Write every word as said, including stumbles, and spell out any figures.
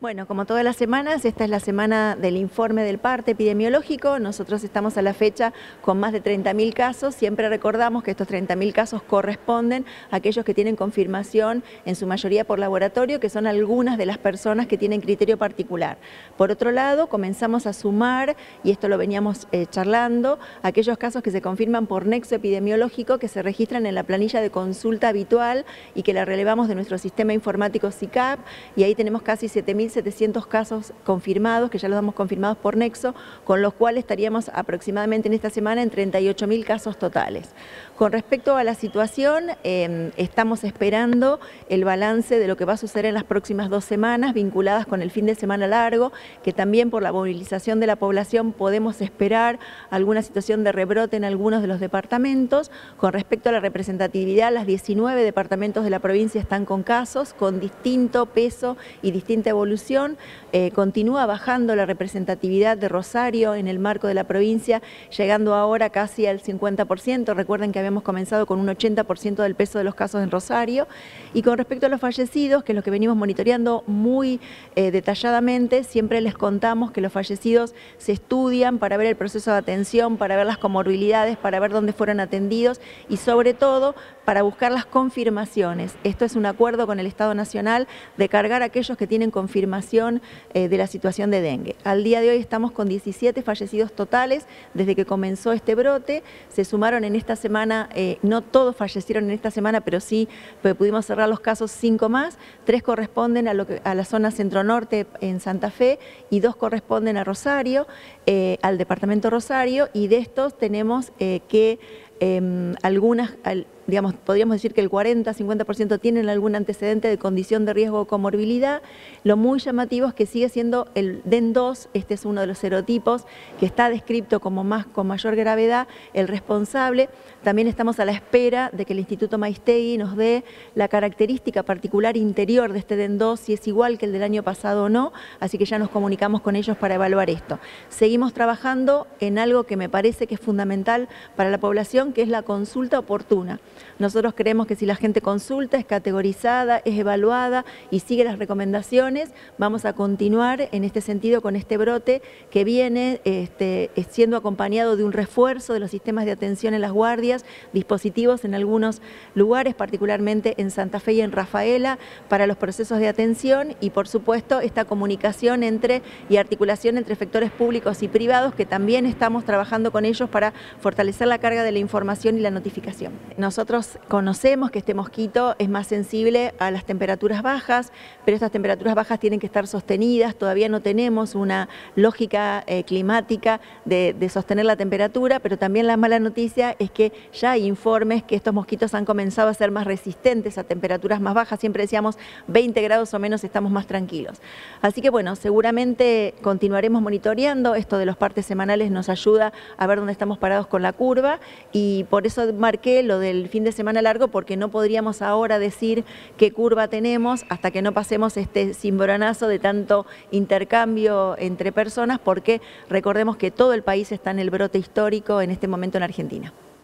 Bueno, como todas las semanas, esta es la semana del informe del parte epidemiológico. Nosotros estamos a la fecha con más de treinta mil casos. Siempre recordamos que estos treinta mil casos corresponden a aquellos que tienen confirmación, en su mayoría por laboratorio, que son algunas de las personas que tienen criterio particular. Por otro lado, comenzamos a sumar, y esto lo veníamos eh, charlando, aquellos casos que se confirman por nexo epidemiológico, que se registran en la planilla de consulta habitual y que la relevamos de nuestro sistema informático S I C A P, y ahí tenemos casi siete mil setecientos casos confirmados, que ya los damos confirmados por nexo, con los cuales estaríamos aproximadamente en esta semana en treinta y ocho mil casos totales. Con respecto a la situación, eh, estamos esperando el balance de lo que va a suceder en las próximas dos semanas, vinculadas con el fin de semana largo, que también por la movilización de la población podemos esperar alguna situación de rebrote en algunos de los departamentos. Con respecto a la representatividad, las diecinueve departamentos de la provincia están con casos, con distinto peso y distinta evolución. Eh, continúa bajando la representatividad de Rosario en el marco de la provincia, llegando ahora casi al cincuenta por ciento. Recuerden que habíamos comenzado con un ochenta por ciento del peso de los casos en Rosario. Y con respecto a los fallecidos, que es lo que venimos monitoreando muy eh, detalladamente, siempre les contamos que los fallecidos se estudian para ver el proceso de atención, para ver las comorbilidades, para ver dónde fueron atendidos y sobre todo para buscar las confirmaciones. Esto es un acuerdo con el Estado Nacional de cargar a aquellos que tienen confirmación eh, de la situación de dengue. Al día de hoy estamos con diecisiete fallecidos totales desde que comenzó este brote. Se sumaron en esta semana, eh, no todos fallecieron en esta semana, pero sí pero pudimos cerrar los casos, cinco más. Tres corresponden a, lo que, a la zona centro-norte en Santa Fe y dos corresponden a Rosario, eh, al departamento Rosario, y de estos tenemos eh, que eh, algunas... Al, digamos, podríamos decir que el cuarenta a cincuenta por ciento tienen algún antecedente de condición de riesgo o comorbilidad. Lo muy llamativo es que sigue siendo el D E N dos, este es uno de los serotipos que está descrito como más con mayor gravedad, el responsable. También estamos a la espera de que el Instituto Maistegui nos dé la característica particular interior de este D E N dos, si es igual que el del año pasado o no, así que ya nos comunicamos con ellos para evaluar esto. Seguimos trabajando en algo que me parece que es fundamental para la población, que es la consulta oportuna. Nosotros creemos que si la gente consulta, es categorizada, es evaluada y sigue las recomendaciones, vamos a continuar en este sentido con este brote que viene este, siendo acompañado de un refuerzo de los sistemas de atención en las guardias, dispositivos en algunos lugares, particularmente en Santa Fe y en Rafaela, para los procesos de atención y por supuesto esta comunicación entre y articulación entre sectores públicos y privados, que también estamos trabajando con ellos para fortalecer la carga de la información y la notificación. Nosotros Nosotros conocemos que este mosquito es más sensible a las temperaturas bajas, pero estas temperaturas bajas tienen que estar sostenidas. Todavía no tenemos una lógica eh, climática de, de sostener la temperatura, pero también la mala noticia es que ya hay informes que estos mosquitos han comenzado a ser más resistentes a temperaturas más bajas. Siempre decíamos veinte grados o menos estamos más tranquilos. Así que bueno, seguramente continuaremos monitoreando. Esto de los partes semanales nos ayuda a ver dónde estamos parados con la curva y por eso marqué lo del fin de semana largo, porque no podríamos ahora decir qué curva tenemos hasta que no pasemos este cimbronazo de tanto intercambio entre personas, porque recordemos que todo el país está en el brote histórico en este momento en Argentina.